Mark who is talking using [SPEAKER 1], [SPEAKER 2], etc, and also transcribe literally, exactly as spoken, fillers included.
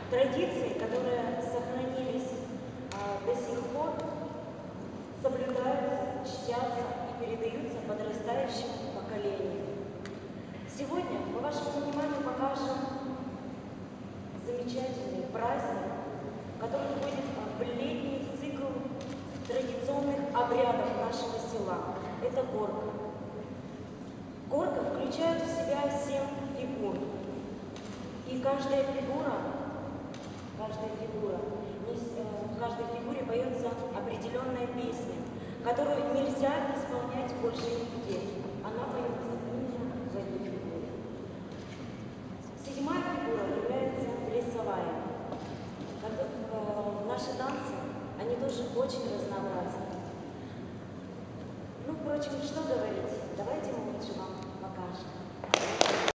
[SPEAKER 1] Традиции, которые сохранились а, до сих пор, соблюдаются, чтятся и передаются подрастающему поколению. Сегодня мы вашему вниманию покажем замечательный праздник, который входит в летний цикл традиционных обрядов нашего села. Это горка. Горка включает в себя семь фигур. И каждая фигура, каждая фигура, в каждой фигуре поется определенная песня, которую нельзя исполнять больше нигде. Она поется именно в этой фигуре. Седьмая фигура является плясовая. Наши танцы, они тоже очень разнообразны. Ну, впрочем, что